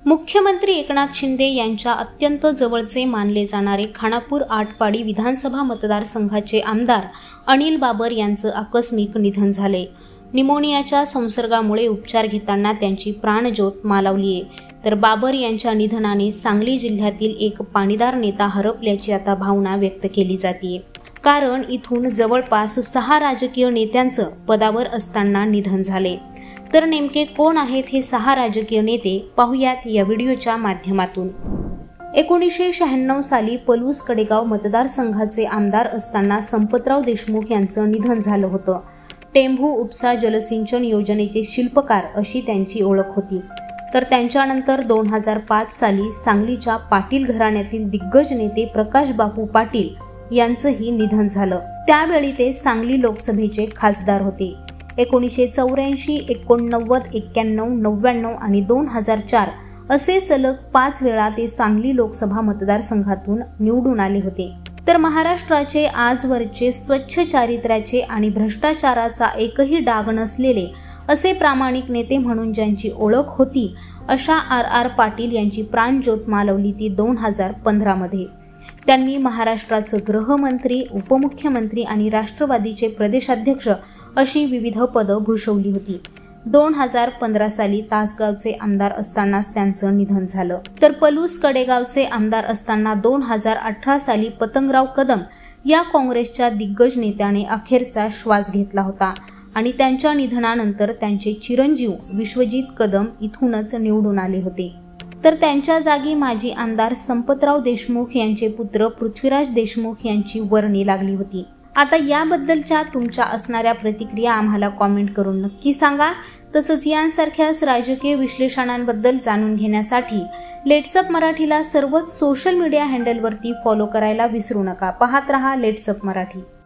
मुख्यमंत्री एकनाथ शिंदे यांच्या अत्यंत जवळचे मानले जाणारे खानापूर आटपाडी विधानसभा मतदारसंघाचे आमदार अनिल बाबर यांचं आकस्मिक निधन झाले। निमोनियाच्या संसर्गामुळे उपचार घेताना त्यांची प्राणज्योत मालवली आहे। तर बाबर यांच्या निधनाने सांगली जिल्ह्यातील एक पाणीदार नेता हरपल्याची आता भावना व्यक्त केली जाते। कारण इथून जवळपास 6 राजकीय नेत्यांचं पदावर असताना निधन झाले। तर नेमके कोण आहेत हे 6 राजकीय नेते पाहुयात या व्हिडिओच्या माध्यमातून। 1996 साली पलूस कडेगाव मतदारसंघाचे आमदार असताना संपतराव देशमुख यांचं निधन झालं होतं। टेंभू उपसा जलसिंचन योजनेचे शिल्पकार अशी त्यांची ओळख होती। तर त्यांच्यानंतर 2005 साली सांगलीच्या पाटील घराण्यातील दिग्गज नेते प्रकाश बापू पाटील यांचंही निधन झालं। त्यावेळी ते सांगली लोकसभेचे खासदार होते। 1984, 89, 91, 99 आणि 2004 असे सलग 5 वेळा ते सांगली लोकसभा मतदारसंघातून निवडून आले होते। तर महाराष्ट्राचे आजवरचे स्वच्छ चारित्र्याचे आणि भ्रष्टाचाराचा एकही डाग नसलेले असे प्रामाणिक नेते म्हणून ज्यांची ओळख होती अशा RR पाटील यांची प्राणज्योत मालवली ती 2015 मध्ये। त्यांनी महाराष्ट्राचे गृहमंत्री, उपमुख्यमंत्री आणि राष्ट्रवादीचे प्रदेशाध्यक्ष अशी विविध पदं भूषवली होती। 2015 साली तासगावचे आमदार असतानाच त्यांचं निधन झालं। तर पलूस कडेगावचे आमदार असताना 2018 साली पतंगराव कदम या काँग्रेसच्या दिग्गज नेत्याने अखेरचा श्वास घेतला होता आणि त्यांच्या निधनानंतर त्यांचे चिरंजीव विश्वजित कदम इथूनच निवडून आले होते। तर त्यांच्या जागी माजी आमदार संपतराव देशमुख यांचे पुत्र पृथ्वीराज देशमुख यांची वर्णी लागली होती। आता याबद्दलच्या तुमच्या असणाऱ्या प्रतिक्रिया आम्हाला कॉमेंट करून नक्की सांगा। तसंच यांसारख्याच राजकीय विश्लेषणांबद्दल जाणून घेण्यासाठी लेट्स अप मराठीला सर्वच सोशल मीडिया हँडलवरती फॉलो करायला विसरू नका। पाहत रहा लेट्स अप मराठी।